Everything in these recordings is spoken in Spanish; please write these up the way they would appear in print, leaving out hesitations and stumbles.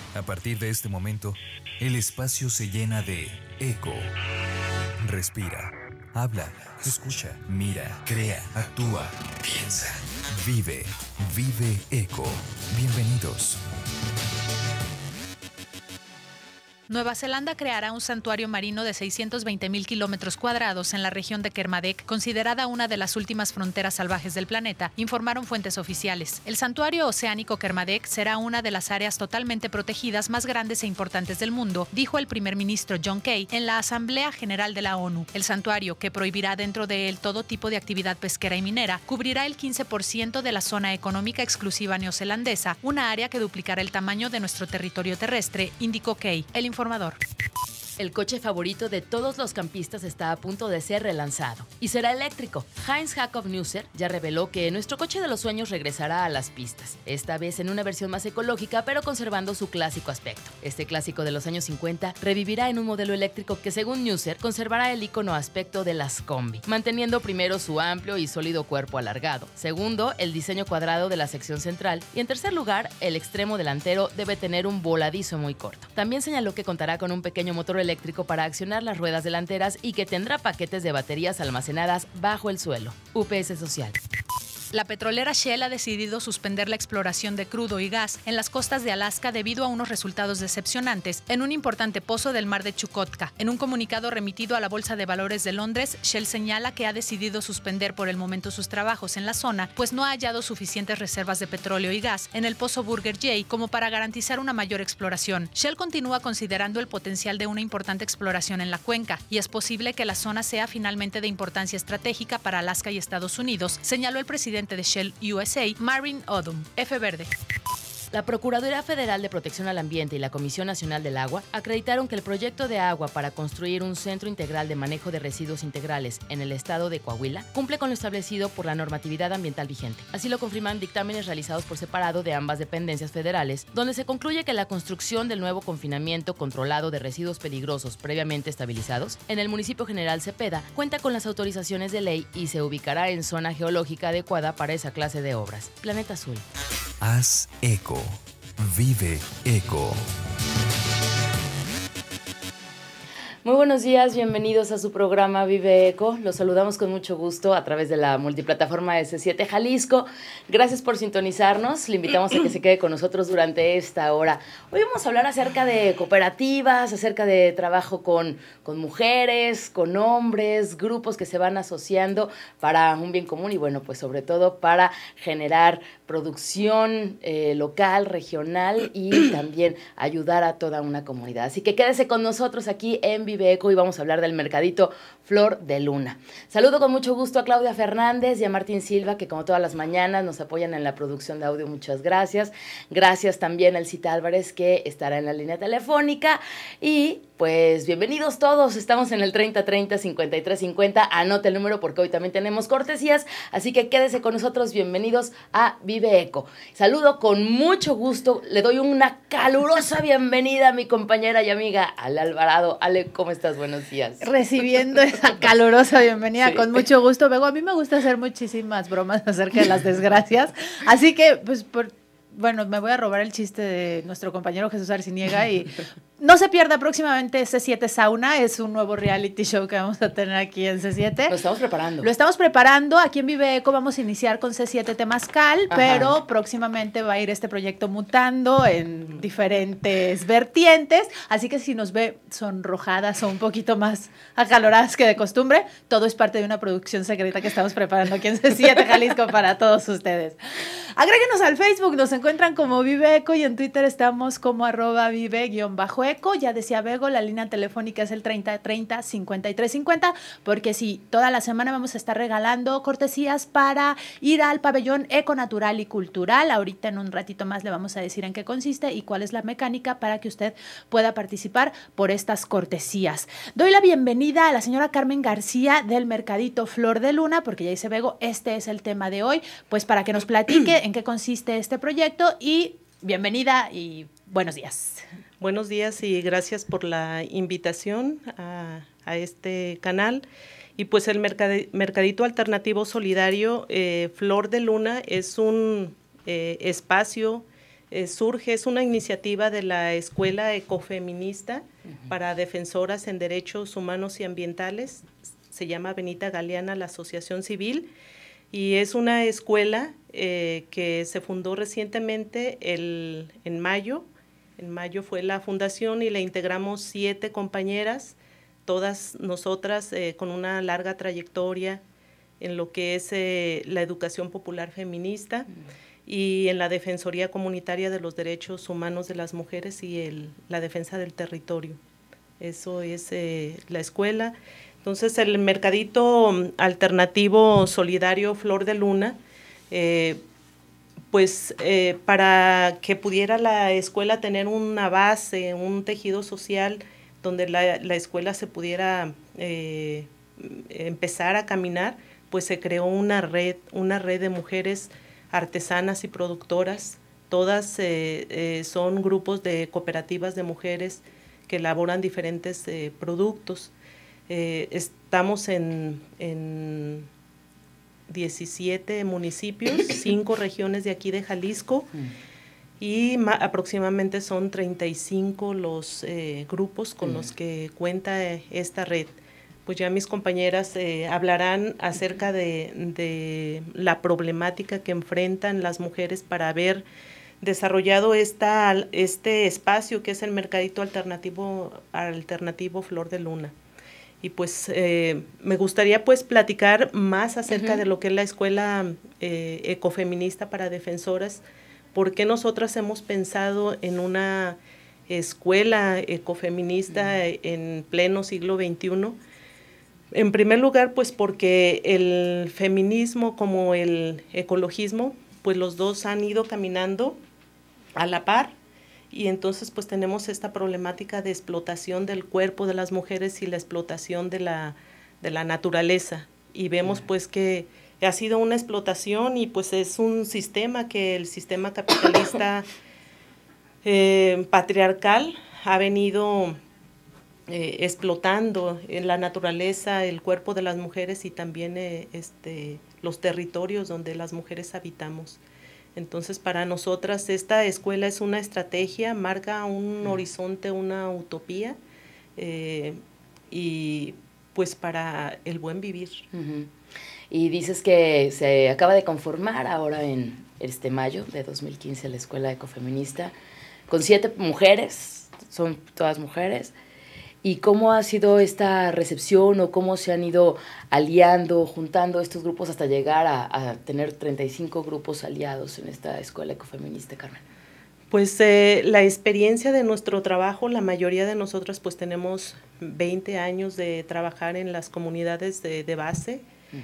A partir de este momento, el espacio se llena de eco. Respira, habla, escucha, mira, crea, actúa, piensa, vive, vive eco. Bienvenidos. Nueva Zelanda creará un santuario marino de 620,000 kilómetros cuadrados en la región de Kermadec, considerada una de las últimas fronteras salvajes del planeta, informaron fuentes oficiales. El santuario oceánico Kermadec será una de las áreas totalmente protegidas más grandes e importantes del mundo, dijo el primer ministro John Key en la Asamblea General de la ONU. El santuario, que prohibirá dentro de él todo tipo de actividad pesquera y minera, cubrirá el 15% de la zona económica exclusiva neozelandesa, una área que duplicará el tamaño de nuestro territorio terrestre, indicó Key. El informador. El coche favorito de todos los campistas está a punto de ser relanzado y será eléctrico. Heinz Jakob Neusser ya reveló que nuestro coche de los sueños regresará a las pistas, esta vez en una versión más ecológica pero conservando su clásico aspecto. Este clásico de los años 50 revivirá en un modelo eléctrico que, según Neusser, conservará el ícono aspecto de las combi, manteniendo primero su amplio y sólido cuerpo alargado, segundo, el diseño cuadrado de la sección central y, en tercer lugar, el extremo delantero debe tener un voladizo muy corto. También señaló que contará con un pequeño motor eléctrico para accionar las ruedas delanteras y que tendrá paquetes de baterías almacenadas bajo el suelo. UPS Social. La petrolera Shell ha decidido suspender la exploración de crudo y gas en las costas de Alaska debido a unos resultados decepcionantes en un importante pozo del mar de Chukotka. En un comunicado remitido a la Bolsa de Valores de Londres, Shell señala que ha decidido suspender por el momento sus trabajos en la zona, pues no ha hallado suficientes reservas de petróleo y gas en el pozo Burger J como para garantizar una mayor exploración. Shell continúa considerando el potencial de una importante exploración en la cuenca y es posible que la zona sea finalmente de importancia estratégica para Alaska y Estados Unidos, señaló el presidente de Shell USA, Marvin Odum. F. Verde. La Procuraduría Federal de Protección al Ambiente y la Comisión Nacional del Agua acreditaron que el proyecto de agua para construir un centro integral de manejo de residuos integrales en el estado de Coahuila cumple con lo establecido por la normatividad ambiental vigente. Así lo confirman dictámenes realizados por separado de ambas dependencias federales, donde se concluye que la construcción del nuevo confinamiento controlado de residuos peligrosos previamente estabilizados en el municipio General Cepeda cuenta con las autorizaciones de ley y se ubicará en zona geológica adecuada para esa clase de obras. Planeta Azul. Haz eco. Vive eco. Muy buenos días, bienvenidos a su programa Vive Eco. Los saludamos con mucho gusto a través de la multiplataforma S7 Jalisco. Gracias por sintonizarnos. Le invitamos a que se quede con nosotros durante esta hora. Hoy vamos a hablar acerca de cooperativas, acerca de trabajo con mujeres, con hombres, grupos que se van asociando para un bien común y, bueno, pues sobre todo para generar producción local, regional y también ayudar a toda una comunidad. Así que quédese con nosotros aquí en Vive Eco y vamos a hablar del mercadito Flor de Luna. Saludo con mucho gusto a Claudia Fernández y a Martín Silva, que como todas las mañanas nos apoyan en la producción de audio. Muchas gracias. Gracias también al Cita Álvarez, que estará en la línea telefónica. Y pues bienvenidos todos. Estamos en el 3030-5350. Anote el número porque hoy también tenemos cortesías. Así que quédese con nosotros. Bienvenidos a Vive Eco. Saludo con mucho gusto. Le doy una calurosa bienvenida a mi compañera y amiga Ale Alvarado. Ale, ¿cómo estás? Buenos días. Recibiendo esa calurosa bienvenida, sí. Con mucho gusto. Bego, a mí me gusta hacer muchísimas bromas acerca de las desgracias, así que, pues, bueno, me voy a robar el chiste de nuestro compañero Jesús Arciniega y no se pierda próximamente C7 Sauna, es un nuevo reality show que vamos a tener aquí en C7. Lo estamos preparando. Lo estamos preparando, aquí en Vive Eco vamos a iniciar con C7 Temazcal, pero próximamente va a ir este proyecto mutando en diferentes vertientes, así que si nos ve sonrojadas o un poquito más acaloradas que de costumbre, todo es parte de una producción secreta que estamos preparando aquí en C7 Jalisco para todos ustedes. Agréguenos al Facebook, nos encuentran como Vive Eco y en Twitter estamos como @vive_eco. Ya decía Bego, la línea telefónica es el 3030-5350, porque sí, toda la semana vamos a estar regalando cortesías para ir al pabellón econatural y cultural. Ahorita en un ratito más le vamos a decir en qué consiste y cuál es la mecánica para que usted pueda participar por estas cortesías. Doy la bienvenida a la señora Carmen García del Mercadito Flor de Luna, porque ya dice Bego, este es el tema de hoy, pues para que nos platique en qué consiste este proyecto y bienvenida y buenos días. Buenos días y gracias por la invitación a este canal. Y pues el Mercadito Alternativo Solidario Flor de Luna es un espacio surge, es una iniciativa de la Escuela Ecofeminista para Defensoras en Derechos Humanos y Ambientales, se llama Benita Galeana, la Asociación Civil, y es una escuela que se fundó recientemente en mayo fue la fundación y le integramos 7 compañeras, todas nosotras con una larga trayectoria en lo que es la educación popular feminista y en la Defensoría Comunitaria de los Derechos Humanos de las Mujeres y la defensa del territorio. Eso es la escuela. Entonces, el mercadito alternativo solidario Flor de Luna, para que pudiera la escuela tener una base, un tejido social donde la escuela se pudiera empezar a caminar, pues se creó una red de mujeres artesanas y productoras. Todas son grupos de cooperativas de mujeres que elaboran diferentes productos. Estamos en 17 municipios, 5 regiones de aquí de Jalisco, y aproximadamente son 35 los grupos con los que cuenta esta red. Pues ya mis compañeras hablarán acerca de la problemática que enfrentan las mujeres para haber desarrollado este espacio que es el mercadito alternativo Flor de Luna. Y pues me gustaría pues platicar más acerca de lo que es la Escuela Ecofeminista para Defensoras, por qué nosotras hemos pensado en una escuela ecofeminista en pleno siglo XXI. En primer lugar, pues porque el feminismo como el ecologismo, pues los dos han ido caminando a la par, y entonces pues tenemos esta problemática de explotación del cuerpo de las mujeres y la explotación de la naturaleza, y vemos pues que ha sido una explotación y pues es un sistema que el sistema capitalista patriarcal ha venido explotando en la naturaleza, el cuerpo de las mujeres y también los territorios donde las mujeres habitamos. Entonces, para nosotras esta escuela es una estrategia, marca un horizonte, una utopía, y pues para el buen vivir. Y dices que se acaba de conformar ahora en mayo de 2015 la Escuela Ecofeminista, con 7 mujeres, son todas mujeres. ¿Y cómo ha sido esta recepción o cómo se han ido aliando, juntando estos grupos hasta llegar a tener 35 grupos aliados en esta escuela ecofeminista, Carmen? Pues la experiencia de nuestro trabajo, la mayoría de nosotras pues tenemos 20 años de trabajar en las comunidades de base,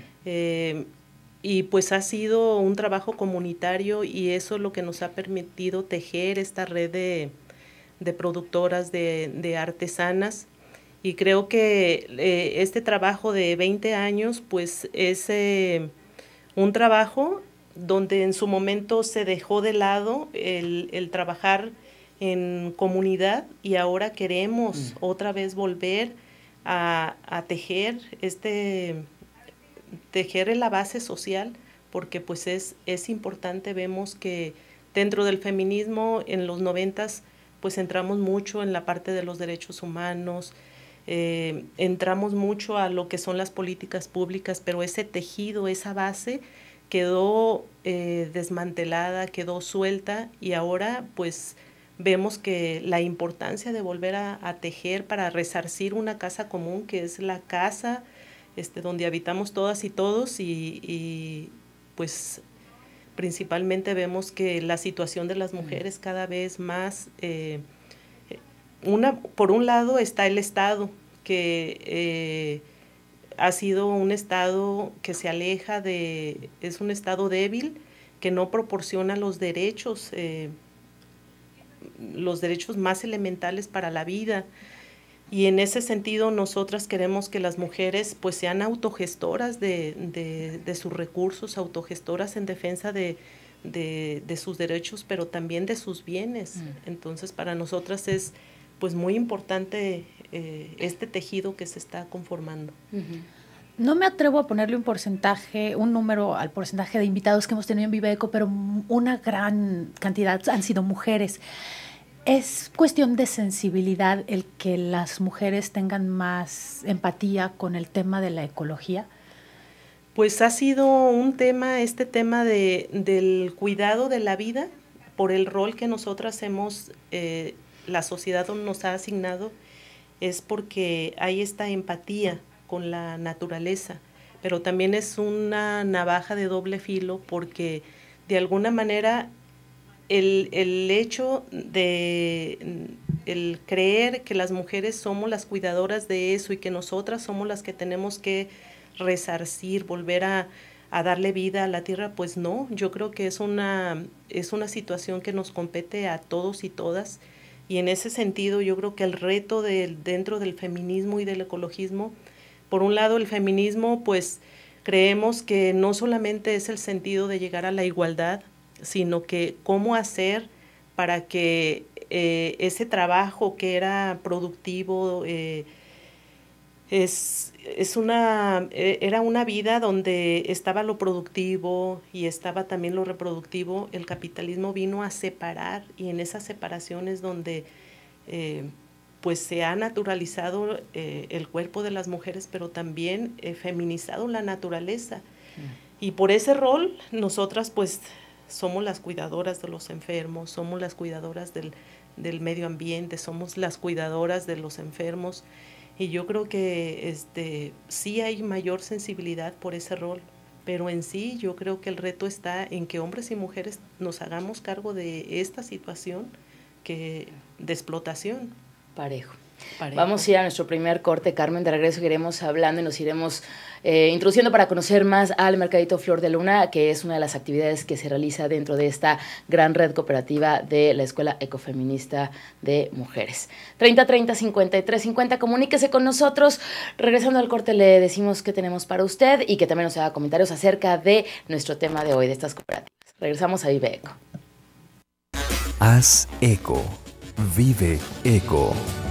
y pues ha sido un trabajo comunitario y eso es lo que nos ha permitido tejer esta red de productoras, de artesanas, y creo que este trabajo de 20 años pues es un trabajo donde en su momento se dejó de lado el trabajar en comunidad y ahora queremos otra vez volver a tejer tejer la base social, porque pues es importante. Vemos que dentro del feminismo en los 90s pues entramos mucho en la parte de los derechos humanos, entramos mucho a lo que son las políticas públicas, pero ese tejido, esa base quedó desmantelada, quedó suelta, y ahora pues vemos que la importancia de volver a tejer para resarcir una casa común, que es la casa donde habitamos todas y todos, y pues principalmente vemos que la situación de las mujeres cada vez más, por un lado está el Estado, que ha sido un Estado que se aleja es un Estado débil, que no proporciona los derechos más elementales para la vida. Y en ese sentido nosotras queremos que las mujeres pues sean autogestoras de sus recursos, autogestoras en defensa de sus derechos, pero también de sus bienes. Entonces para nosotras es pues muy importante este tejido que se está conformando. No me atrevo a ponerle un porcentaje, un número al porcentaje de invitados que hemos tenido en Vive Eco, pero una gran cantidad han sido mujeres. ¿Es cuestión de sensibilidad el que las mujeres tengan más empatía con el tema de la ecología? Pues ha sido un tema, este tema del cuidado de la vida, por el rol que nosotras la sociedad nos ha asignado, es porque hay esta empatía con la naturaleza, pero también es una navaja de doble filo porque de alguna manera el hecho de el creer que las mujeres somos las cuidadoras de eso y que nosotras somos las que tenemos que resarcir, volver a darle vida a la tierra, pues no, yo creo que es una situación que nos compete a todos y todas, y en ese sentido yo creo que el reto dentro del feminismo y del ecologismo, por un lado el feminismo, pues creemos que no solamente es el sentido de llegar a la igualdad, sino que cómo hacer para que ese trabajo que era productivo, era una vida donde estaba lo productivo y estaba también lo reproductivo. El capitalismo vino a separar, y en esas separaciones donde pues se ha naturalizado el cuerpo de las mujeres, pero también feminizado la naturaleza. Y por ese rol nosotras pues somos las cuidadoras de los enfermos, somos las cuidadoras del medio ambiente, somos las cuidadoras de los enfermos. Y yo creo que sí hay mayor sensibilidad por ese rol, pero en sí yo creo que el reto está en que hombres y mujeres nos hagamos cargo de esta situación de explotación. Parejo. Vamos a ir a nuestro primer corte, Carmen. De regreso iremos hablando y nos iremos introduciendo para conocer más al Mercadito Flor de Luna, que es una de las actividades que se realiza dentro de esta gran red cooperativa de la Escuela Ecofeminista de Mujeres. 3030-5350, comuníquese con nosotros. Regresando al corte le decimos qué tenemos para usted y que también nos haga comentarios acerca de nuestro tema de hoy, de estas cooperativas. Regresamos a Vive Eco. Haz eco. Vive Eco.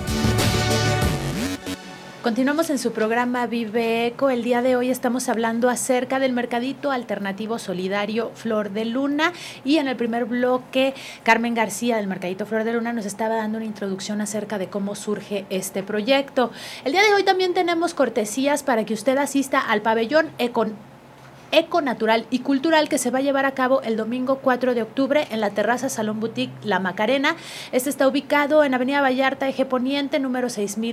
Continuamos en su programa Vive Eco. El día de hoy estamos hablando acerca del Mercadito Alternativo Solidario Flor de Luna, y en el primer bloque Carmen García del Mercadito Flor de Luna nos estaba dando una introducción acerca de cómo surge este proyecto. El día de hoy también tenemos cortesías para que usted asista al pabellón Eco Natural y Cultural, que se va a llevar a cabo el domingo 4 de octubre en la terraza Salón Boutique La Macarena. Este está ubicado en Avenida Vallarta, Eje Poniente, número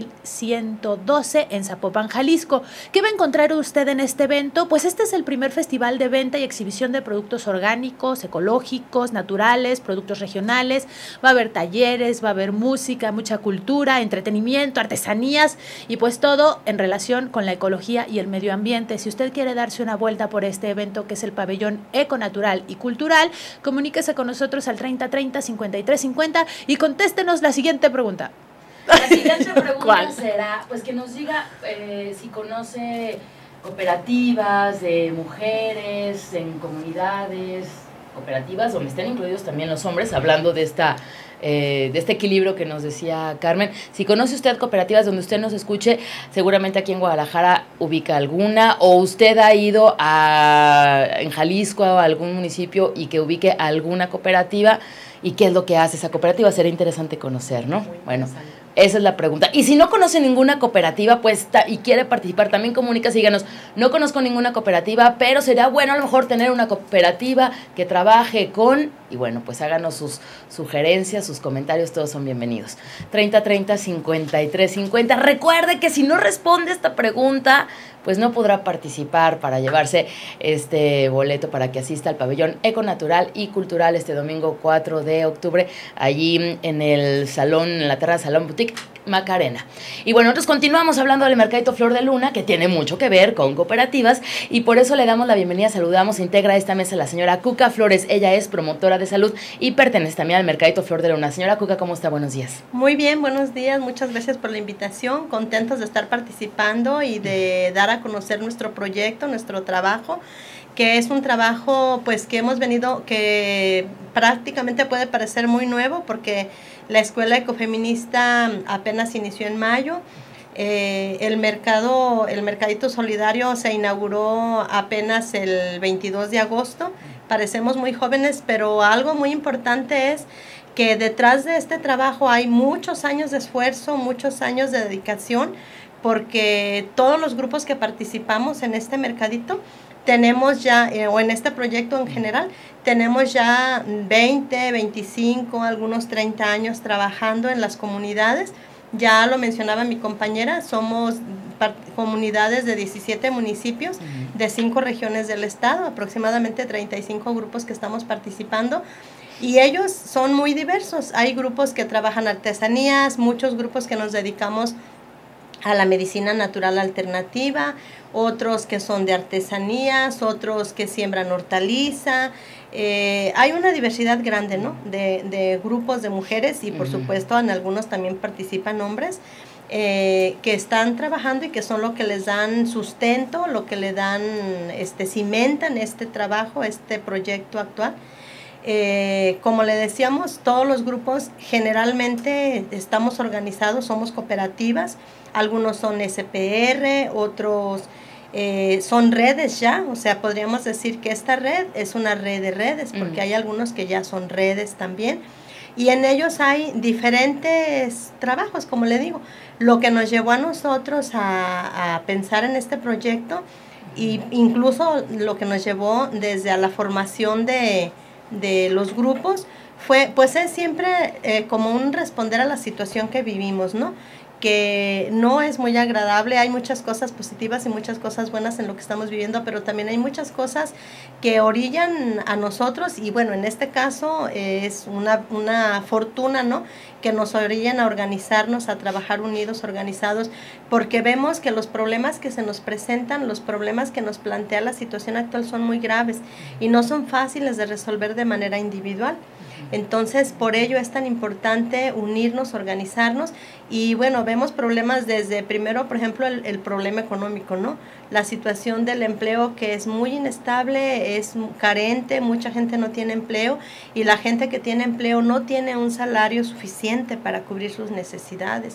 6112, en Zapopan, Jalisco. ¿Qué va a encontrar usted en este evento? Pues este es el primer festival de venta y exhibición de productos orgánicos, ecológicos, naturales, productos regionales. Va a haber talleres, va a haber música, mucha cultura, entretenimiento, artesanías y pues todo en relación con la ecología y el medio ambiente. Si usted quiere darse una vuelta por este evento, que es el pabellón Eco Natural y Cultural, comuníquese con nosotros al 3030-5350 y contéstenos la siguiente pregunta. La siguiente pregunta ¿Cuál? será, pues que nos diga si conoce cooperativas de mujeres en comunidades, cooperativas donde estén incluidos también los hombres, hablando de este equilibrio que nos decía Carmen. Si conoce usted cooperativas donde usted nos escuche, seguramente aquí en Guadalajara ubica alguna, o usted ha ido en Jalisco a algún municipio y que ubique alguna cooperativa, y qué es lo que hace esa cooperativa. Será interesante conocer, ¿no? Bueno, esa es la pregunta. Y si no conoce ninguna cooperativa, pues y quiere participar, también comuníquese y díganos: no conozco ninguna cooperativa, pero sería bueno a lo mejor tener una cooperativa que trabaje con, y bueno, pues háganos sus sugerencias, sus comentarios, todos son bienvenidos. 3030-5350. Recuerde que si no responde esta pregunta, pues no podrá participar para llevarse este boleto para que asista al pabellón Eco Natural y Cultural este domingo 4 de octubre, allí en el salón, en la terraza Salón Boutique Macarena. Y bueno, nosotros continuamos hablando del Mercadito Flor de Luna, que tiene mucho que ver con cooperativas, y por eso le damos la bienvenida, saludamos, integra esta mesa la señora Cuca Flores. Ella es promotora de salud y pertenece también al Mercadito Flor de Luna. Señora Cuca, ¿cómo está? Buenos días. Muy bien, buenos días, muchas gracias por la invitación, contentos de estar participando y de dar a conocer nuestro proyecto, nuestro trabajo, que es un trabajo pues que hemos venido, que prácticamente puede parecer muy nuevo porque la Escuela Ecofeminista apenas inició en mayo, El mercadito solidario se inauguró apenas el 22 de agosto. Parecemos muy jóvenes, pero algo muy importante es que detrás de este trabajo hay muchos años de esfuerzo, muchos años de dedicación, porque todos los grupos que participamos en este mercadito tenemos ya, o en este proyecto en general, tenemos ya 20, 25, algunos 30 años trabajando en las comunidades. Ya lo mencionaba mi compañera, somos comunidades de 17 municipios de 5 regiones del estado, aproximadamente 35 grupos que estamos participando. Y ellos son muy diversos. Hay grupos que trabajan artesanías, muchos grupos que nos dedicamos a la medicina natural alternativa, otros que son de artesanías, otros que siembran hortaliza. Hay una diversidad grande, ¿no?, de grupos de mujeres y por supuesto en algunos también participan hombres que están trabajando y que son lo que les dan sustento, lo que le dan, cimentan este trabajo, este proyecto actual. Como le decíamos, todos los grupos generalmente estamos organizados, somos cooperativas, algunos son SPR, otros son redes ya, o sea, podríamos decir que esta red es una red de redes, porque hay algunos que ya son redes también, y en ellos hay diferentes trabajos, como le digo. Lo que nos llevó a nosotros a pensar en este proyecto, e incluso lo que nos llevó desde a la formación de los grupos, pues es siempre como un responder a la situación que vivimos, ¿no? Que no es muy agradable. Hay muchas cosas positivas y muchas cosas buenas en lo que estamos viviendo, pero también hay muchas cosas que orillan a nosotros, y bueno, en este caso es una fortuna, ¿no?, que nos orillan a organizarnos, a trabajar unidos, organizados, porque vemos que los problemas que se nos presentan, los problemas que nos plantea la situación actual son muy graves y no son fáciles de resolver de manera individual. Entonces, por ello es tan importante unirnos, organizarnos, y bueno, vemos problemas desde, primero, por ejemplo, el problema económico, ¿no? La situación del empleo, que es muy inestable, es carente, mucha gente no tiene empleo, y la gente que tiene empleo no tiene un salario suficiente para cubrir sus necesidades.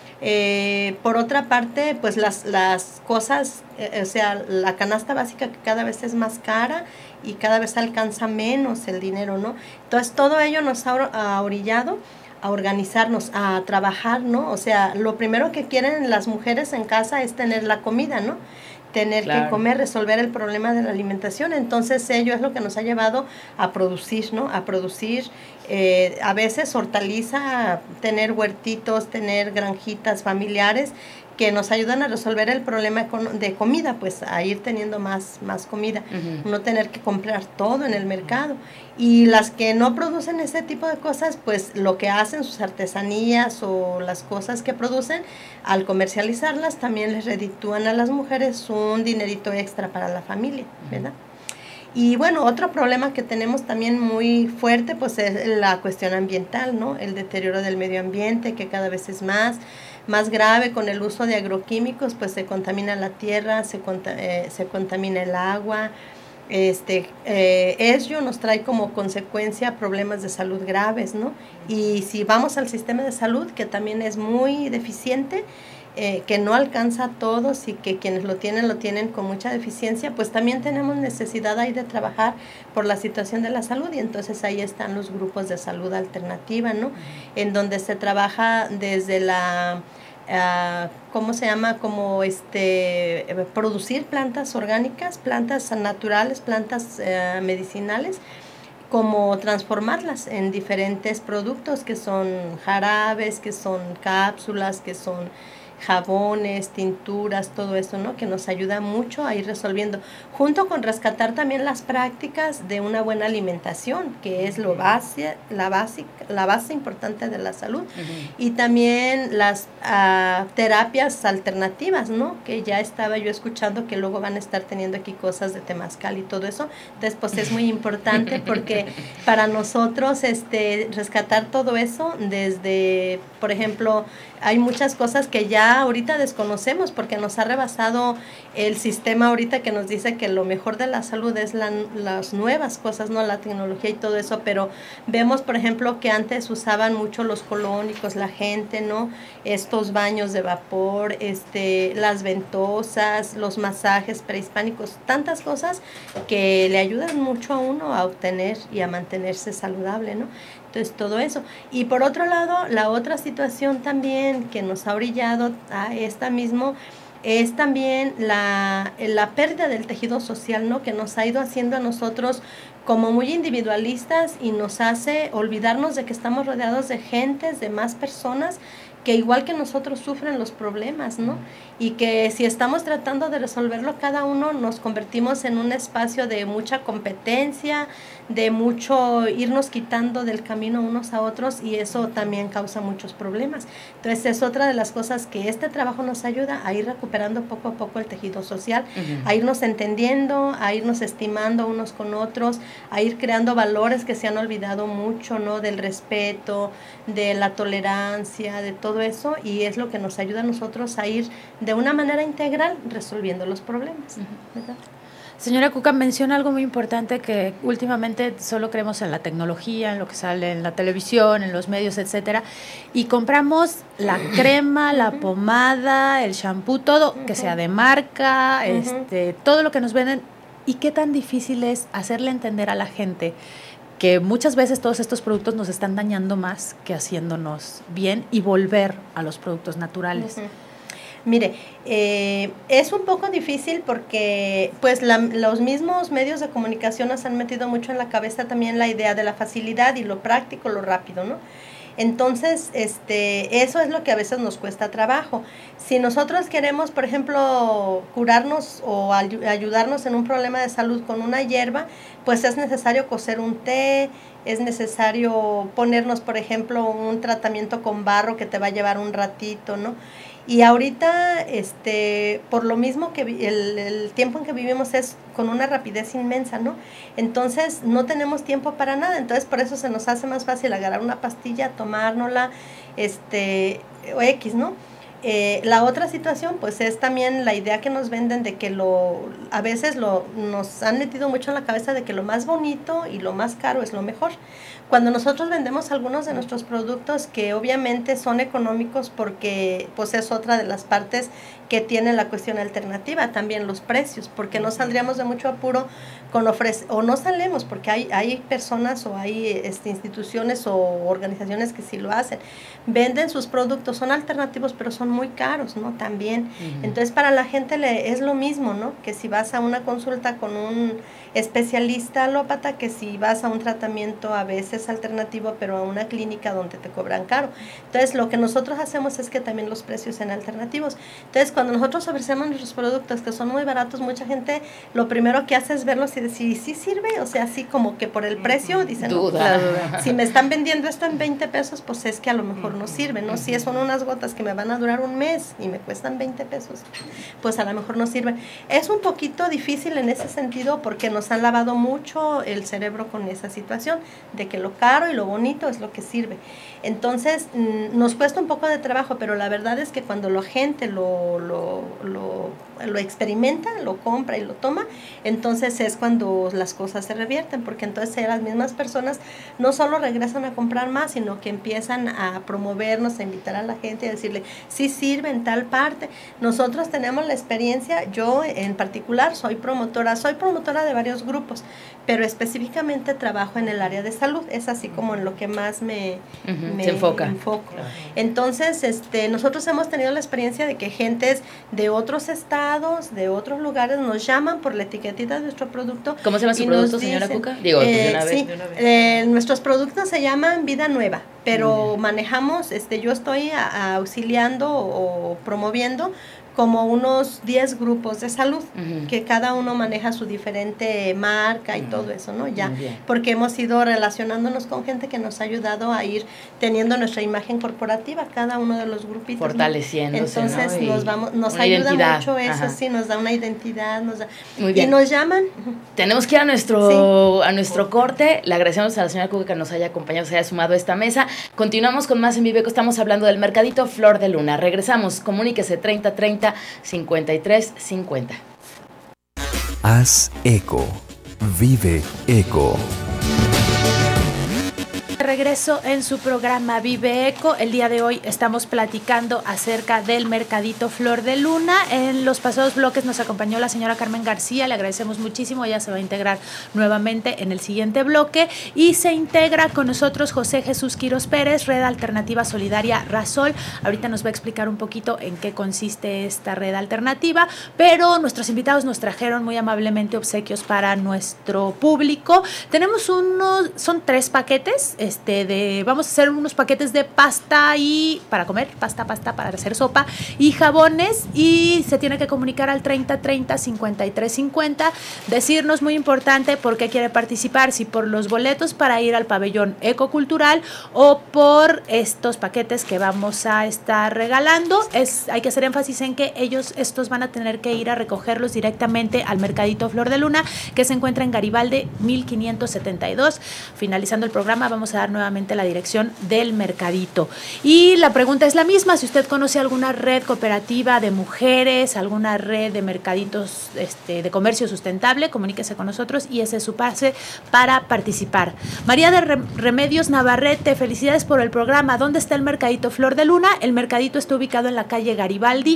Por otra parte, pues las cosas, o sea, la canasta básica que cada vez es más cara y cada vez alcanza menos el dinero, ¿no? Entonces, todo ello nos ha orillado a organizarnos, a trabajar, ¿no? O sea, lo primero que quieren las mujeres en casa es tener la comida, ¿no? Tener que comer, resolver el problema de la alimentación. Entonces, ello es lo que nos ha llevado a producir, ¿no? A producir, a veces hortaliza, tener huertitos, tener granjitas familiares que nos ayudan a resolver el problema de comida, pues a ir teniendo más comida, no tener que comprar todo en el mercado. Y las que no producen ese tipo de cosas, pues lo que hacen, sus artesanías o las cosas que producen, al comercializarlas también les reditúan a las mujeres un dinerito extra para la familia, ¿verdad? Y bueno, otro problema que tenemos también muy fuerte, pues es la cuestión ambiental, ¿no? El deterioro del medio ambiente, que cada vez es más grave. Con el uso de agroquímicos, pues se contamina la tierra, se contamina el agua. Ello nos trae como consecuencia problemas de salud graves, ¿no? Y si vamos al sistema de salud, que también es muy deficiente, que no alcanza a todos, y que quienes lo tienen con mucha deficiencia, pues también tenemos necesidad ahí de trabajar por la situación de la salud, y entonces ahí están los grupos de salud alternativa, ¿no? En donde se trabaja desde la ¿cómo se llama? Como producir plantas orgánicas, plantas naturales, plantas medicinales, como transformarlas en diferentes productos que son jarabes, que son cápsulas, que son jabones, tinturas, todo eso, ¿no? Que nos ayuda mucho a ir resolviendo, junto con rescatar también las prácticas de una buena alimentación, que es la base importante de la salud, y también las terapias alternativas, ¿no? Que ya estaba yo escuchando que luego van a estar teniendo aquí cosas de temazcal y todo eso. Entonces, pues es muy importante, porque para nosotros rescatar todo eso, desde, por ejemplo, hay muchas cosas que ya quizá ahorita desconocemos porque nos ha rebasado el sistema ahorita que nos dice que lo mejor de la salud es las nuevas cosas, no la tecnología y todo eso, pero vemos, por ejemplo, que antes usaban mucho los colónicos, la gente, ¿no? Estos baños de vapor, las ventosas, los masajes prehispánicos, tantas cosas que le ayudan mucho a uno a obtener y a mantenerse saludable, ¿no? Entonces, todo eso. Y por otro lado, la otra situación también que nos ha brillado a esta mismo es también la pérdida del tejido social, ¿no? Que nos ha ido haciendo a nosotros como muy individualistas y nos hace olvidarnos de que estamos rodeados de gentes, de más personas que igual que nosotros sufren los problemas, ¿no? Y que si estamos tratando de resolverlo cada uno, nos convertimos en un espacio de mucha competencia, de mucho irnos quitando del camino unos a otros, y eso también causa muchos problemas. Entonces es otra de las cosas que este trabajo nos ayuda a ir recuperando poco a poco el tejido social, a irnos entendiendo, a irnos estimando unos con otros, a ir creando valores que se han olvidado mucho, ¿no? Del respeto, de la tolerancia, de todo eso, y es lo que nos ayuda a nosotros a ir de una manera integral resolviendo los problemas, ¿verdad? Señora Cuca, menciona algo muy importante, que últimamente solo creemos en la tecnología, en lo que sale en la televisión, en los medios, etcétera, y compramos la crema, la pomada, el shampoo, todo que sea de marca, todo lo que nos venden. ¿Y qué tan difícil es hacerle entender a la gente que muchas veces todos estos productos nos están dañando más que haciéndonos bien, y volver a los productos naturales? Mire, es un poco difícil porque pues los mismos medios de comunicación nos han metido mucho en la cabeza también la idea de la facilidad y lo práctico, lo rápido, ¿no? Entonces, eso es lo que a veces nos cuesta trabajo. Si nosotros queremos, por ejemplo, curarnos o ayudarnos en un problema de salud con una hierba, pues es necesario cocer un té, es necesario ponernos, por ejemplo, un tratamiento con barro que te va a llevar un ratito, ¿no? Y ahorita, por lo mismo que el tiempo en que vivimos es con una rapidez inmensa, ¿no? Entonces, no tenemos tiempo para nada. Entonces, por eso se nos hace más fácil agarrar una pastilla, tomárnosla, o X, ¿no? La otra situación, pues, es también la idea que nos venden de que a veces nos han metido mucho en la cabeza de que lo más bonito y lo más caro es lo mejor. Cuando nosotros vendemos algunos de nuestros productos que obviamente son económicos porque pues es otra de las partes que tiene la cuestión alternativa, también los precios, porque no saldríamos de mucho apuro con o no salemos, porque hay personas o hay instituciones o organizaciones que sí lo hacen, venden sus productos, son alternativos pero son muy caros, ¿no? También, entonces para la gente es lo mismo, ¿no? Que si vas a una consulta con un especialista alópata, que si vas a un tratamiento a veces alternativo, pero a una clínica donde te cobran caro. Entonces, lo que nosotros hacemos es que también los precios sean alternativos. Entonces, cuando nosotros ofrecemos nuestros productos que son muy baratos, mucha gente lo primero que hace es verlos y decir, ¿sí sirve? O sea, así como que por el precio, dicen, duda. No, si me están vendiendo esto en 20 pesos, pues es que a lo mejor no sirve, ¿no? Si son unas gotas que me van a durar un mes y me cuestan 20 pesos, pues a lo mejor no sirven. Es un poquito difícil en ese sentido porque nos han lavado mucho el cerebro con esa situación de que lo caro y lo bonito es lo que sirve. Entonces, nos cuesta un poco de trabajo, pero la verdad es que cuando la gente lo experimenta, lo compra y lo toma, entonces es cuando las cosas se revierten, porque entonces las mismas personas no solo regresan a comprar más, sino que empiezan a promovernos, a invitar a la gente, a decirle, sí sirve en tal parte. Nosotros tenemos la experiencia, yo en particular soy promotora de varios grupos, pero específicamente trabajo en el área de salud, es así como en lo que más me enfoco. Entonces, nosotros hemos tenido la experiencia de que gentes de otros estados, de otros lugares, nos llaman por la etiquetita de nuestro producto. ¿Cómo se llama su producto, señora Cuca? Digo, de una vez. Sí, nuestros productos se llaman Vida Nueva, pero manejamos, yo estoy auxiliando o promoviendo como unos 10 grupos de salud, que cada uno maneja su diferente marca y todo eso, ¿no? Ya, porque hemos ido relacionándonos con gente que nos ha ayudado a ir teniendo nuestra imagen corporativa, cada uno de los grupitos. Fortaleciéndose, ¿no? Entonces, ¿no? nos ayuda identidad. mucho eso, sí, nos da una identidad, Muy bien. Y nos llaman. Tenemos que ir a nuestro corte. Le agradecemos a la señora Cuca que nos haya acompañado, se haya sumado a esta mesa. Continuamos con más en Vive Eco. Estamos hablando del Mercadito Flor de Luna. Regresamos, comuníquese 3030-5350. Haz eco. Vive eco. Regreso en su programa Vive Eco. El día de hoy estamos platicando acerca del Mercadito Flor de Luna. En los pasados bloques nos acompañó la señora Carmen García, le agradecemos muchísimo. Ella se va a integrar nuevamente en el siguiente bloque y se integra con nosotros José Jesús Quirós Pérez, Red Alternativa Solidaria Rasol. Ahorita nos va a explicar un poquito en qué consiste esta red alternativa, pero nuestros invitados nos trajeron muy amablemente obsequios para nuestro público. Tenemos son 3 paquetes. Vamos a hacer unos paquetes de pasta y para comer, pasta para hacer sopa y jabones, y se tiene que comunicar al 3030-5350, decirnos, muy importante, por qué quiere participar, si por los boletos para ir al pabellón ecocultural o por estos paquetes que vamos a estar regalando. Hay que hacer énfasis en que estos van a tener que ir a recogerlos directamente al Mercadito Flor de Luna, que se encuentra en Garibaldi 1572. Finalizando el programa vamos a dar nuevamente la dirección del mercadito. Y la pregunta es la misma: si usted conoce alguna red cooperativa de mujeres, alguna red de mercaditos de comercio sustentable, comuníquese con nosotros y ese es su pase para participar. María de Remedios Navarrete, felicidades por el programa. ¿Dónde está el Mercadito Flor de Luna? El mercadito está ubicado en la calle Garibaldi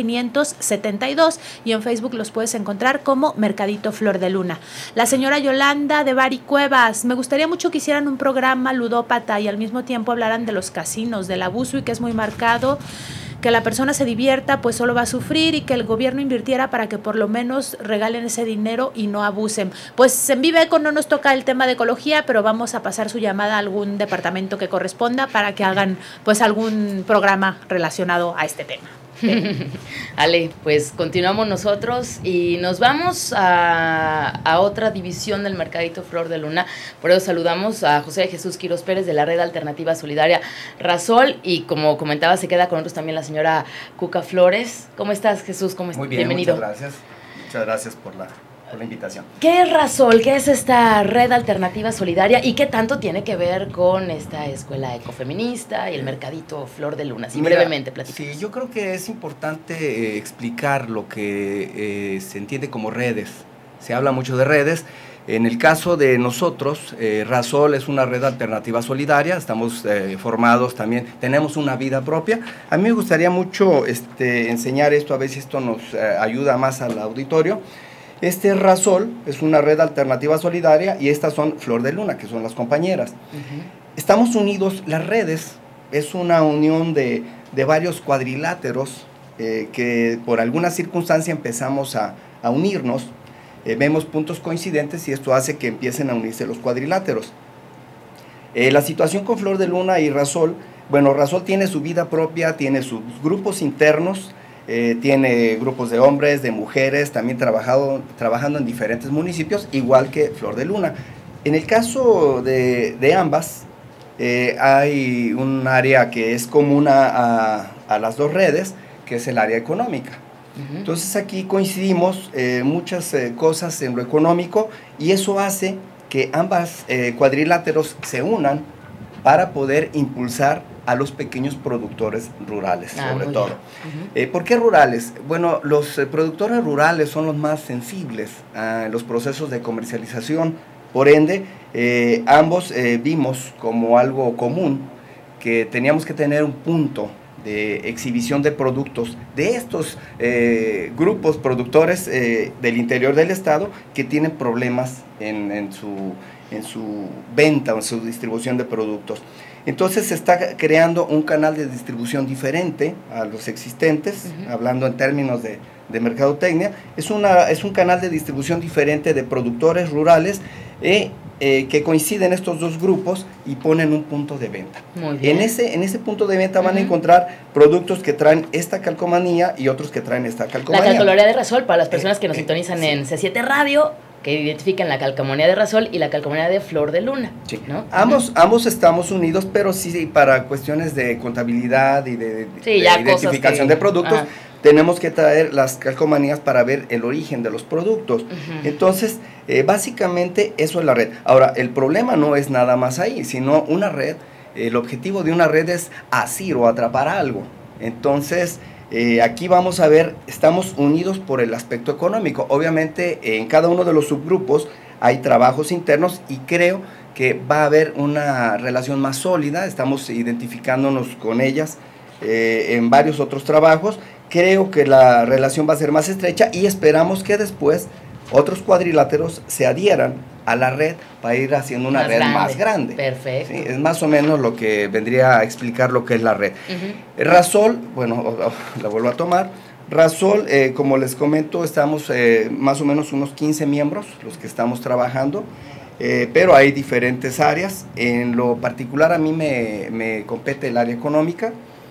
1572 y en Facebook los puedes encontrar como Mercadito Flor de Luna. La señora Yolanda de Bari Cuevas, me gustaría mucho que hicieran un programa ludópata y al mismo tiempo hablaran de los casinos, del abuso y que es muy marcado, que la persona se divierta, pues solo va a sufrir, y que el gobierno invirtiera para que por lo menos regalen ese dinero y no abusen. Pues en Vive Eco no nos toca el tema de ecología, pero vamos a pasar su llamada a algún departamento que corresponda para que hagan pues algún programa relacionado a este tema. Ale, pues continuamos nosotros y nos vamos a otra división del Mercadito Flor de Luna. Por eso saludamos a José Jesús Quirós Pérez de la Red Alternativa Solidaria Rasol, y como comentaba, se queda con nosotros también la señora Cuca Flores. ¿Cómo estás, Jesús? Muy bien, bienvenido. Muchas gracias por la invitación. ¿Qué es Rasol? ¿Qué es esta Red Alternativa Solidaria? ¿Y qué tanto tiene que ver con esta escuela ecofeminista y el Mercadito Flor de Luna? Sí, brevemente, platicamos. Sí, yo creo que es importante explicar lo que se entiende como redes. Se habla mucho de redes. En el caso de nosotros, Rasol es una red alternativa solidaria, estamos formados también, tenemos una vida propia. A mí me gustaría mucho enseñar esto, a ver si esto nos ayuda más al auditorio. Rasol es una red alternativa solidaria y estas son Flor de Luna, que son las compañeras. Estamos unidos, las redes es una unión de varios cuadriláteros que por alguna circunstancia empezamos a unirnos, vemos puntos coincidentes y esto hace que empiecen a unirse los cuadriláteros. La situación con Flor de Luna y Rasol, bueno, Rasol tiene su vida propia, tiene sus grupos internos, tiene grupos de hombres, de mujeres, también trabajando en diferentes municipios, igual que Flor de Luna. En el caso de ambas, hay un área que es común a las dos redes, que es el área económica. Entonces aquí coincidimos muchas cosas en lo económico y eso hace que ambas cuadriláteros se unan para poder impulsar a los pequeños productores rurales, sobre todo. ¿Por qué rurales? Bueno, los productores rurales son los más sensibles a los procesos de comercialización. Por ende, ambos vimos como algo común que teníamos que tener un punto de exhibición de productos de estos grupos productores del interior del estado que tienen problemas en su venta o en su distribución de productos. Entonces se está creando un canal de distribución diferente a los existentes, hablando en términos de mercadotecnia. Es un canal de distribución diferente de productores rurales que coinciden estos dos grupos y ponen un punto de venta. Muy bien. En ese punto de venta van a encontrar productos que traen esta calcomanía y otros que traen esta calcomanía. La calcomanía de Rasol, para las personas que nos sintonizan en C7 Radio, que identifican la calcomanía de Rasol y la calcomanía de Flor de Luna. Sí. ¿No? Ambos estamos unidos, pero sí para cuestiones de contabilidad y de identificación de productos, tenemos que traer las calcomanías para ver el origen de los productos. Entonces, básicamente eso es la red. Ahora, el problema no es nada más ahí, sino una red. El objetivo de una red es asir o atrapar algo. Entonces, aquí vamos a ver, estamos unidos por el aspecto económico. Obviamente, en cada uno de los subgrupos hay trabajos internos y creo que va a haber una relación más sólida. Estamos identificándonos con ellas en varios otros trabajos. Creo que la relación va a ser más estrecha y esperamos que después otros cuadriláteros se adhieran a la red para ir haciendo una red más grande. Perfecto. ¿Sí? Es más o menos lo que vendría a explicar lo que es la red. Rasol, bueno, la vuelvo a tomar. Rasol, como les comento, estamos más o menos unos 15 miembros los que estamos trabajando, pero hay diferentes áreas. En lo particular a mí me compete el área económica.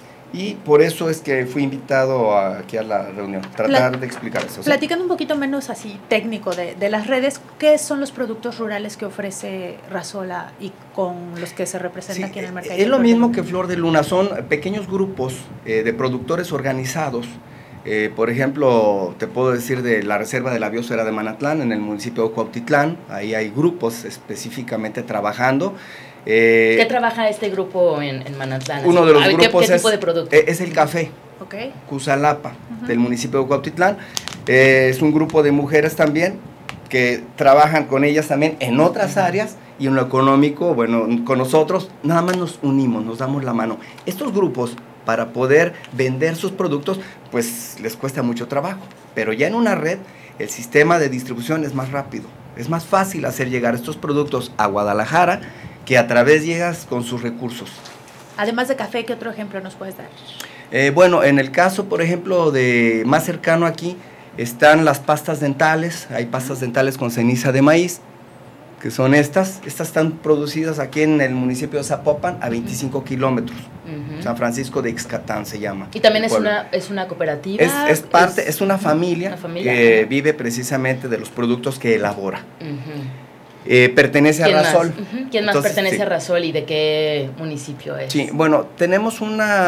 Y por eso es que fui invitado aquí a la reunión, tratar de explicar eso. ¿Sí? Platicando un poquito menos así técnico de las redes, ¿qué son los productos rurales que ofrece Rasola y con los que se representa aquí en el mercado? Es lo mismo que Flor de Luna, son pequeños grupos de productores organizados. Por ejemplo, te puedo decir de la Reserva de la Biosfera de Manatlán, en el municipio de Cuautitlán, ahí hay grupos específicamente trabajando. ¿Qué trabaja este grupo en Manatlán? Uno de los grupos ¿Qué tipo de producto? Es el café, Cusalapa, del municipio de Cuautitlán. Es un grupo de mujeres también que trabajan con ellas también en otras áreas y en lo económico, bueno, con nosotros nada más nos unimos, nos damos la mano. Estos grupos, para poder vender sus productos, pues les cuesta mucho trabajo, pero ya en una red el sistema de distribución es más rápido, es más fácil hacer llegar estos productos a Guadalajara, que a través llegas con sus recursos. Además de café, ¿qué otro ejemplo nos puedes dar? Bueno, en el caso, por ejemplo, de más cercano aquí, están las pastas dentales. Hay pastas dentales con ceniza de maíz, que son estas. Estas están producidas aquí en el municipio de Zapopan, a 25 kilómetros. San Francisco de Ixcatán se llama. ¿Y también es una cooperativa? Es una familia que vive precisamente de los productos que elabora. Pertenece a Rasol. ¿Quién más pertenece a Rasol y de qué municipio es? Sí, bueno, tenemos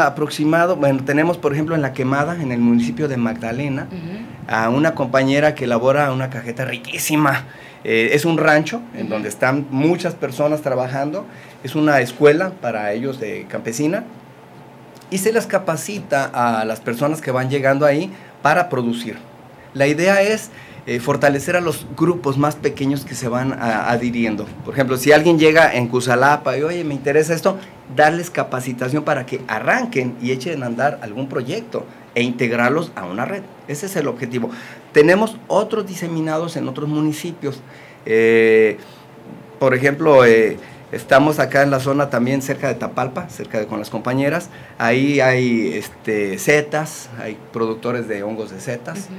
tenemos por ejemplo en La Quemada, en el municipio de Magdalena, a una compañera que elabora una cajeta riquísima. Es un rancho en donde están muchas personas trabajando, es una escuela para ellos de campesina y se les capacita a las personas que van llegando ahí para producir. La idea es fortalecer a los grupos más pequeños que se van adhiriendo. Por ejemplo, si alguien llega en Cusalapa y, oye, me interesa esto, darles capacitación para que arranquen y echen a andar algún proyecto e integrarlos a una red. Ese es el objetivo. Tenemos otros diseminados en otros municipios. Por ejemplo, estamos acá en la zona también cerca de Tapalpa, con las compañeras. Ahí hay setas, hay productores de hongos de setas.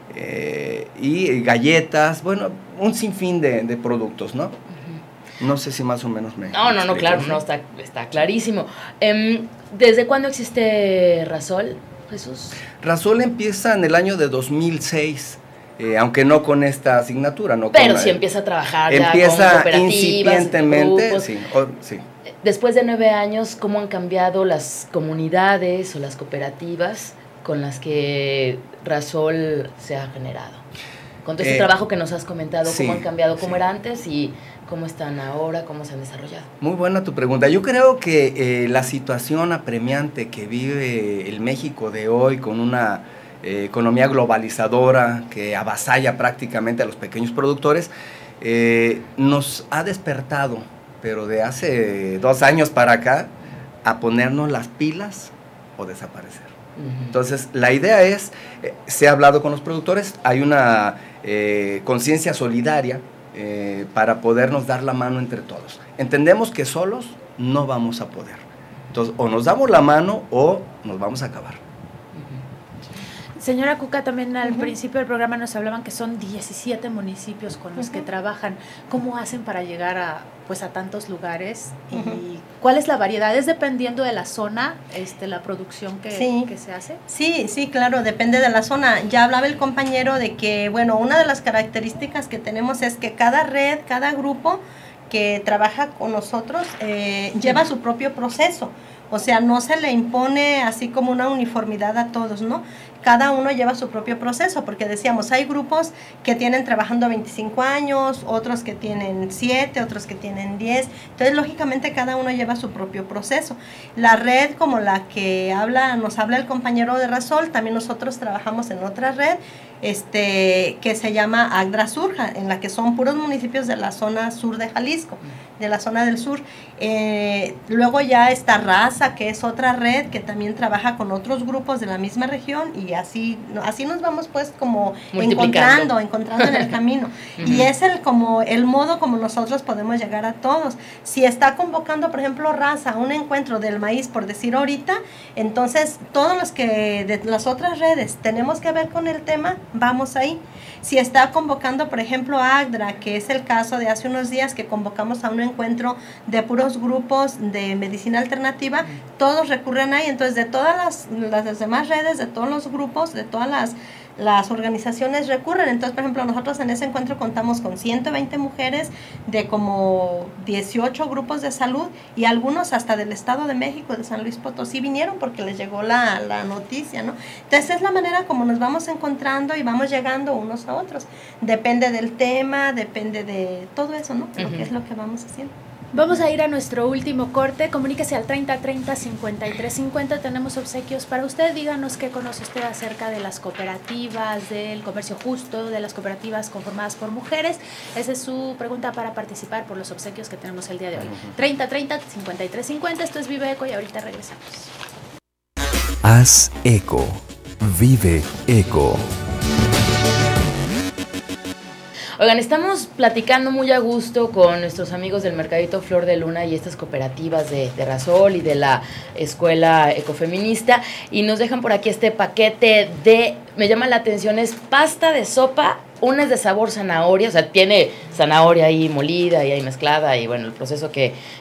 Y galletas, bueno, un sinfín de productos, ¿no? No sé si más o menos me... No, claro, no, está clarísimo. ¿Desde cuándo existe Rasol, Jesús? Rasol empieza en el año de 2006, aunque no con esta asignatura, ¿no? Pero sí empieza a trabajar ya con cooperativas, incipientemente, grupos. sí. Después de 9 años, ¿cómo han cambiado las comunidades o las cooperativas con las que Rasol se ha generado? Con todo este trabajo que nos has comentado, ¿cómo han cambiado? ¿Cómo era antes y cómo están ahora? ¿Cómo se han desarrollado? Muy buena tu pregunta. Yo creo que la situación apremiante que vive el México de hoy, con una economía globalizadora que avasalla prácticamente a los pequeños productores, nos ha despertado, pero de hace 2 años para acá, a ponernos las pilas o desaparecer. Entonces, la idea es, se ha hablado con los productores, hay una conciencia solidaria para podernos dar la mano entre todos. Entendemos que solos no vamos a poder. Entonces, o nos damos la mano o nos vamos a acabar. Señora Cuca, también al principio del programa nos hablaban que son 17 municipios con los que trabajan. ¿Cómo hacen para llegar a tantos lugares? ¿Y cuál es la variedad? ¿Es dependiendo de la zona la producción que se hace? Sí, claro, depende de la zona. Ya hablaba el compañero de que, bueno, una de las características que tenemos es que cada red, cada grupo que trabaja con nosotros lleva su propio proceso. O sea, no se le impone así como una uniformidad a todos, ¿no? Cada uno lleva su propio proceso, porque decíamos, hay grupos que tienen trabajando 25 años, otros que tienen 7, otros que tienen 10. Entonces, lógicamente, cada uno lleva su propio proceso. La red, como la que nos habla el compañero de Rasol, también nosotros trabajamos en otra red, que se llama Agdra Surja, en la que son puros municipios de la zona sur de Jalisco, de la zona del sur. Luego ya está Raza, que es otra red que también trabaja con otros grupos de la misma región, y así nos vamos pues como encontrando en el camino. Y es el modo como nosotros podemos llegar a todos. Si está convocando, por ejemplo, Raza a un encuentro del maíz, por decir ahorita, entonces todos los que de las otras redes tenemos que ver con el tema, vamos ahí. Si está convocando, por ejemplo, Agdra, que es el caso de hace unos días que convocamos a un encuentro de puros grupos de medicina alternativa, todos recurren ahí. Entonces, de todas las demás redes, de todos los grupos, de todas las organizaciones recurren. Entonces, por ejemplo, nosotros en ese encuentro contamos con 120 mujeres de como 18 grupos de salud, y algunos hasta del Estado de México, de San Luis Potosí, vinieron porque les llegó la noticia, ¿no? Entonces, es la manera como nos vamos encontrando y vamos llegando unos a otros. Depende del tema, depende de todo eso, ¿no? Lo que es lo que vamos haciendo. Vamos a ir a nuestro último corte. Comuníquese al 3030-5350. Tenemos obsequios para usted. Díganos qué conoce usted acerca de las cooperativas, del comercio justo, de las cooperativas conformadas por mujeres. Esa es su pregunta para participar por los obsequios que tenemos el día de hoy. 3030-5350. Esto es Vive Eco y ahorita regresamos. Haz eco. Vive Eco. Oigan, estamos platicando muy a gusto con nuestros amigos del Mercadito Flor de Luna y estas cooperativas de Rasol y de la Escuela Ecofeminista, y nos dejan por aquí este paquete me llama la atención, es pasta de sopa, una es de sabor zanahoria, o sea, tiene zanahoria ahí molida y ahí mezclada, y bueno, el proceso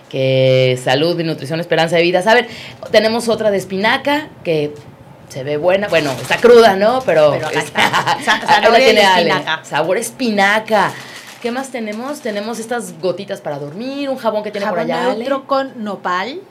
que Salud y Nutrición Esperanza de Vida saben. Tenemos otra de espinaca, que se ve buena, bueno, está cruda, ¿no? Pero acá está. Sabor espinaca. Sabor espinaca. ¿Qué más tenemos? Tenemos estas gotitas para dormir, un jabón que tiene jabón por allá. Neutro con nopal.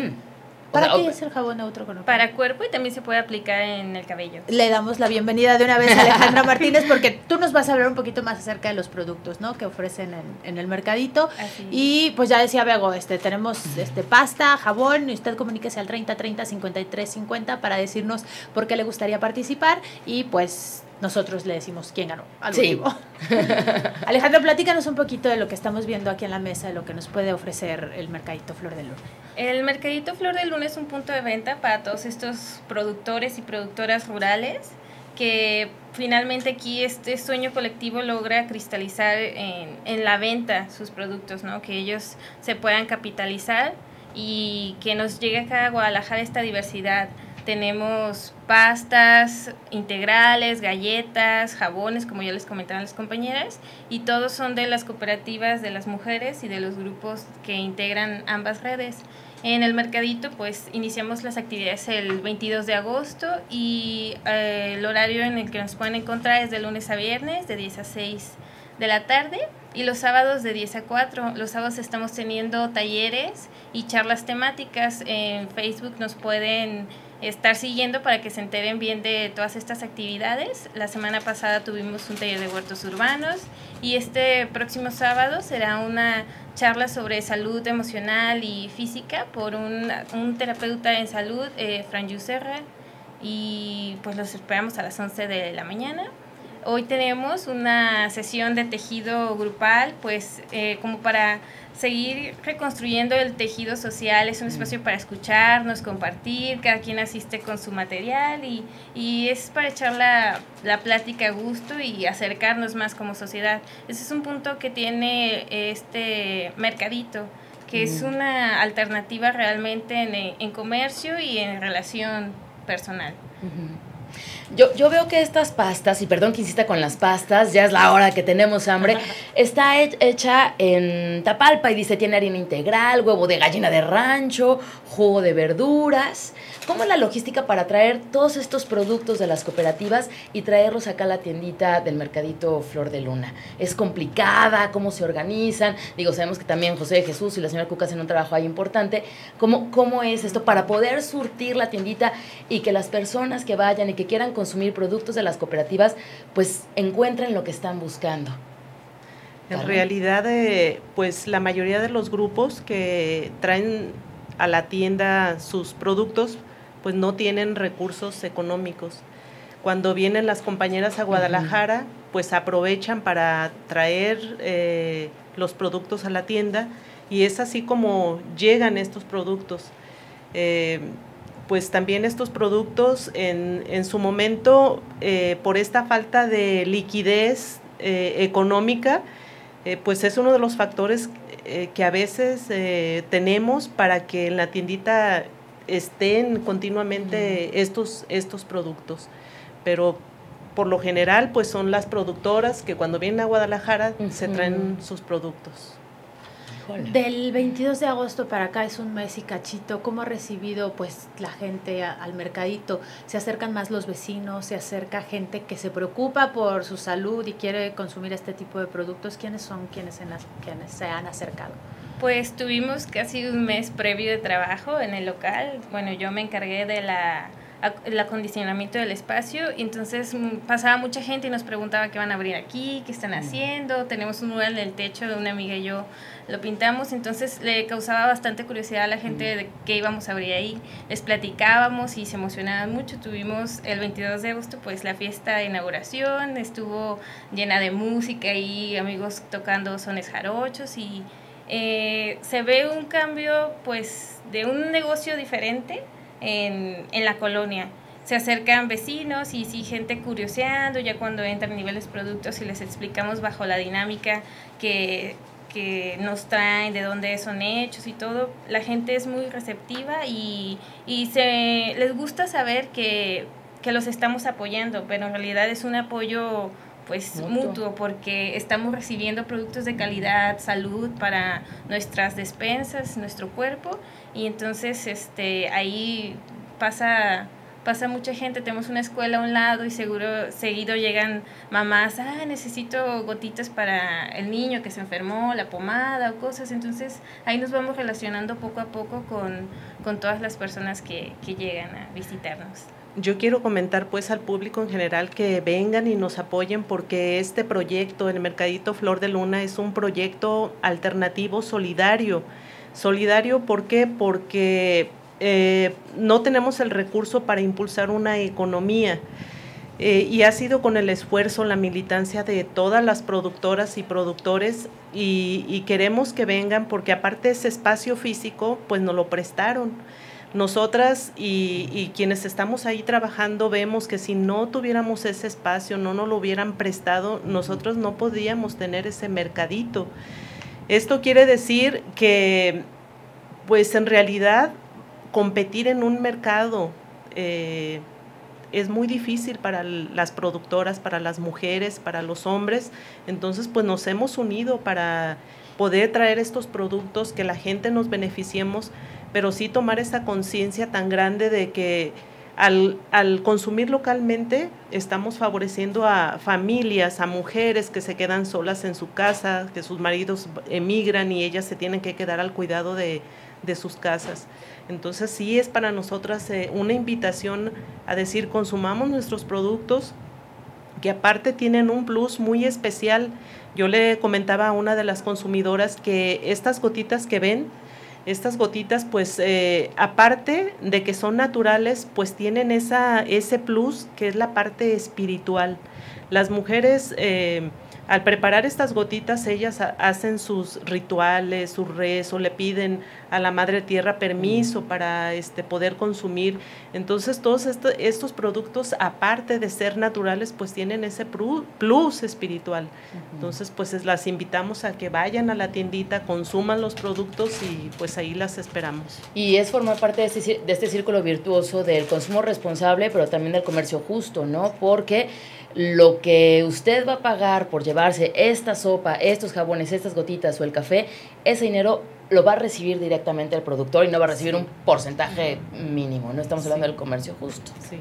¿Para qué es el jabón neutro con nopal? Para cuerpo, y también se puede aplicar en el cabello. Le damos la bienvenida de una vez a Alejandra Martínez, porque tú nos vas a hablar un poquito más acerca de los productos, ¿no?, que ofrecen en el mercadito. Así. Y pues ya decía Bego, tenemos pasta, jabón, y usted comuníquese al 3030-5350 para decirnos por qué le gustaría participar, y pues nosotros le decimos quién ganó al último. Alejandra, platícanos un poquito de lo que estamos viendo aquí en la mesa, de lo que nos puede ofrecer el Mercadito Flor de Luna. El Mercadito Flor de Luna es un punto de venta para todos estos productores y productoras rurales, que finalmente aquí este sueño colectivo logra cristalizar en la venta sus productos, ¿no? Que ellos se puedan capitalizar y que nos llegue acá a Guadalajara esta diversidad. Tenemos pastas integrales, galletas, jabones, como ya les comentaban las compañeras, y todos son de las cooperativas de las mujeres y de los grupos que integran ambas redes. En el mercadito pues iniciamos las actividades el 22 de agosto y el horario en el que nos pueden encontrar es de lunes a viernes de 10 a 6 de la tarde, y los sábados de 10 a 4. Los sábados estamos teniendo talleres y charlas temáticas. En Facebook nos pueden estar siguiendo para que se enteren bien de todas estas actividades. La semana pasada tuvimos un taller de huertos urbanos, y este próximo sábado será una charla sobre salud emocional y física por un terapeuta en salud, Fran Yuserra, y pues los esperamos a las 11 de la mañana. Hoy tenemos una sesión de tejido grupal, pues como para seguir reconstruyendo el tejido social. Es un espacio para escucharnos, compartir, cada quien asiste con su material, y es para echar la plática a gusto y acercarnos más como sociedad. Ese es un punto que tiene este mercadito, que es una alternativa realmente en comercio y en relación personal. Yo veo que estas pastas, y perdón que insista con las pastas, ya es la hora que tenemos hambre, está hecha en Tapalpa y dice tiene harina integral, huevo de gallina de rancho, jugo de verduras. ¿Cómo es la logística para traer todos estos productos de las cooperativas y traerlos acá a la tiendita del Mercadito Flor de Luna? ¿Es complicada? ¿Cómo se organizan? Digo, sabemos que también José de Jesús y la señora Cuca hacen un trabajo ahí importante. ¿Cómo es esto para poder surtir la tiendita y que las personas que vayan y que quieran consumir productos de las cooperativas, pues encuentren lo que están buscando? En realidad, pues la mayoría de los grupos que traen a la tienda sus productos, pues no tienen recursos económicos. Cuando vienen las compañeras a Guadalajara, pues aprovechan para traer los productos a la tienda y es así como llegan estos productos. Pues también estos productos en su momento, por esta falta de liquidez económica, pues es uno de los factores que a veces tenemos para que en la tiendita estén continuamente estos productos. Pero por lo general, pues son las productoras que cuando vienen a Guadalajara se traen sus productos. Del 22 de agosto para acá es un mes y cachito. ¿Cómo ha recibido pues la gente al mercadito? ¿Se acercan más los vecinos? ¿Se acerca gente que se preocupa por su salud y quiere consumir este tipo de productos? ¿Quiénes son quienes se han acercado? Pues tuvimos casi un mes previo de trabajo en el local. Bueno, yo me encargué de el acondicionamiento del espacio, y entonces pasaba mucha gente y nos preguntaba qué van a abrir aquí, qué están haciendo. Tenemos un mural en el techo de una amiga y yo lo pintamos, entonces le causaba bastante curiosidad a la gente de qué íbamos a abrir ahí. Les platicábamos y se emocionaban mucho. Tuvimos el 22 de agosto pues la fiesta de inauguración, estuvo llena de música y amigos tocando sones jarochos, y se ve un cambio pues de un negocio diferente en la colonia. Se acercan vecinos y sí, gente curioseando ya cuando entran niveles productos y les explicamos bajo la dinámica que nos traen, de dónde son hechos y todo. La gente es muy receptiva y les gusta saber que los estamos apoyando, pero en realidad es un apoyo pues mutuo, porque estamos recibiendo productos de calidad, salud para nuestras despensas, nuestro cuerpo, y entonces ahí pasa mucha gente. Tenemos una escuela a un lado y seguido llegan mamás, necesito gotitas para el niño que se enfermó, la pomada o cosas. Entonces ahí nos vamos relacionando poco a poco con todas las personas que llegan a visitarnos. Yo quiero comentar pues al público en general que vengan y nos apoyen, porque este proyecto, el Mercadito Flor de Luna, es un proyecto alternativo solidario. Solidario, ¿por qué? Porque no tenemos el recurso para impulsar una economía y ha sido con el esfuerzo, la militancia de todas las productoras y productores y queremos que vengan, porque aparte ese espacio físico pues nos lo prestaron. Nosotras y quienes estamos ahí trabajando vemos que si no tuviéramos ese espacio, no nos lo hubieran prestado, nosotros no podíamos tener ese mercadito. Esto quiere decir que pues en realidad competir en un mercado es muy difícil para las productoras, para las mujeres, para los hombres. Entonces pues nos hemos unido para poder traer estos productos, que la gente nos beneficiemos, pero sí tomar esa conciencia tan grande de que al consumir localmente estamos favoreciendo a familias, a mujeres que se quedan solas en su casa, que sus maridos emigran y ellas se tienen que quedar al cuidado de sus casas. Entonces sí es para nosotras una invitación a decir, consumamos nuestros productos, que aparte tienen un plus muy especial. Yo le comentaba a una de las consumidoras que estas gotitas que ven, estas gotitas pues aparte de que son naturales, pues tienen ese plus que es la parte espiritual. Las mujeres al preparar estas gotitas, ellas hacen sus rituales, su rezo, le piden a la Madre Tierra permiso para poder consumir. Entonces, todos estos productos, aparte de ser naturales, pues tienen ese plus espiritual. Entonces, pues las invitamos a que vayan a la tiendita, consuman los productos y pues ahí las esperamos. Y es formar parte de este círculo virtuoso del consumo responsable, pero también del comercio justo, ¿no? Porque lo que usted va a pagar por llevarse esta sopa, estos jabones, estas gotitas o el café, ese dinero lo va a recibir directamente el productor y no va a recibir un porcentaje mínimo. No estamos hablando del comercio justo. Sí.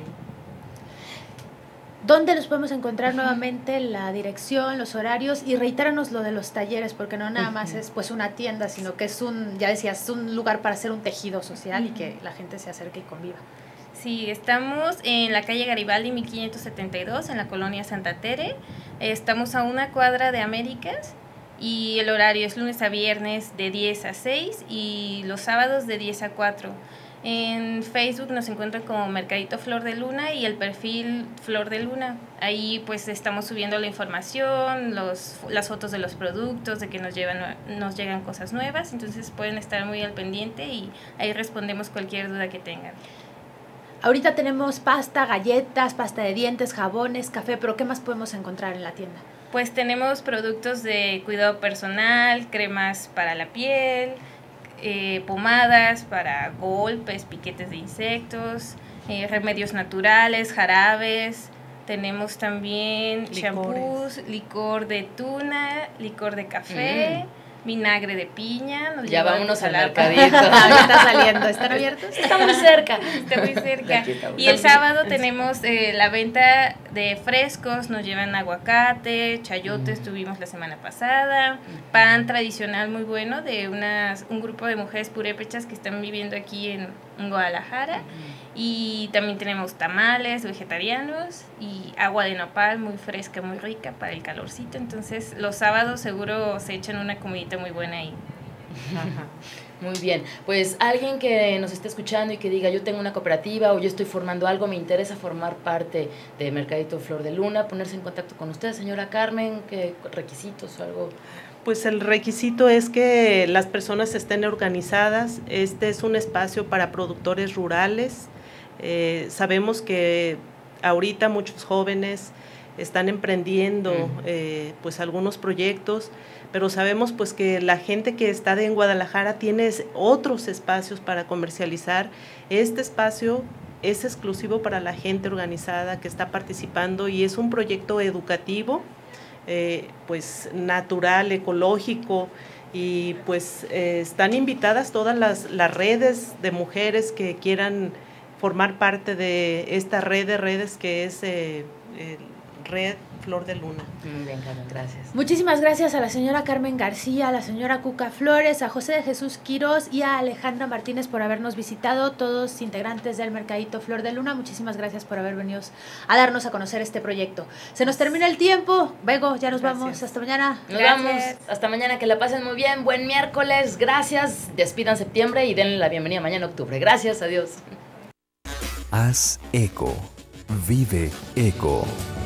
¿Dónde los podemos encontrar nuevamente? La dirección, los horarios, y reitéranos lo de los talleres, porque no nada más es pues una tienda, sino que es ya decías, un lugar para hacer un tejido social y que la gente se acerque y conviva. Sí, estamos en la calle Garibaldi 1572, en la colonia Santa Tere. Estamos a 1 cuadra de Américas y el horario es lunes a viernes de 10 a 6 y los sábados de 10 a 4. En Facebook nos encuentran como Mercadito Flor de Luna y el perfil Flor de Luna. Ahí pues estamos subiendo la información, las fotos de los productos, de que nos llegan cosas nuevas, entonces pueden estar muy al pendiente y ahí respondemos cualquier duda que tengan. Ahorita tenemos pasta, galletas, pasta de dientes, jabones, café, pero ¿qué más podemos encontrar en la tienda? Pues tenemos productos de cuidado personal, cremas para la piel, pomadas para golpes, piquetes de insectos, remedios naturales, jarabes. Tenemos también shampoos, licor de tuna, licor de café, vinagre de piña. Ya vámonos al mercadito. Está saliendo. ¿Están abiertos? Está muy cerca. Está muy cerca. Y el sábado tenemos la venta de frescos. Nos llevan aguacate, chayotes, tuvimos la semana pasada. Pan tradicional muy bueno de un grupo de mujeres purépechas que están viviendo aquí en Guadalajara. Y también tenemos tamales vegetarianos y agua de nopal muy fresca, muy rica para el calorcito. Entonces los sábados seguro se echan una comidita muy buena ahí. Muy bien, pues alguien que nos esté escuchando y que diga yo tengo una cooperativa o yo estoy formando algo, me interesa formar parte de Mercadito Flor de Luna, ponerse en contacto con usted, señora Carmen, ¿qué requisitos o algo? Pues el requisito es que las personas estén organizadas. Este es un espacio para productores rurales. Sabemos que ahorita muchos jóvenes están emprendiendo pues algunos proyectos, pero sabemos pues que la gente que está en Guadalajara tiene otros espacios para comercializar. Este espacio es exclusivo para la gente organizada que está participando y es un proyecto educativo, pues natural, ecológico, y pues están invitadas todas las redes de mujeres que quieran formar parte de esta red de redes que es Red Flor de Luna. Muy bien, Carmen, gracias. Muchísimas gracias a la señora Carmen García, a la señora Cuca Flores, a José de Jesús Quirós y a Alejandra Martínez por habernos visitado, todos integrantes del Mercadito Flor de Luna. Muchísimas gracias por haber venido a darnos a conocer este proyecto. Se nos termina el tiempo. Bego, ya nos vamos. Hasta mañana. Nos vamos. Hasta mañana, que la pasen muy bien. Buen miércoles. Gracias. Despidan septiembre y denle la bienvenida mañana octubre. Gracias. Adiós. Haz eco. Vive eco.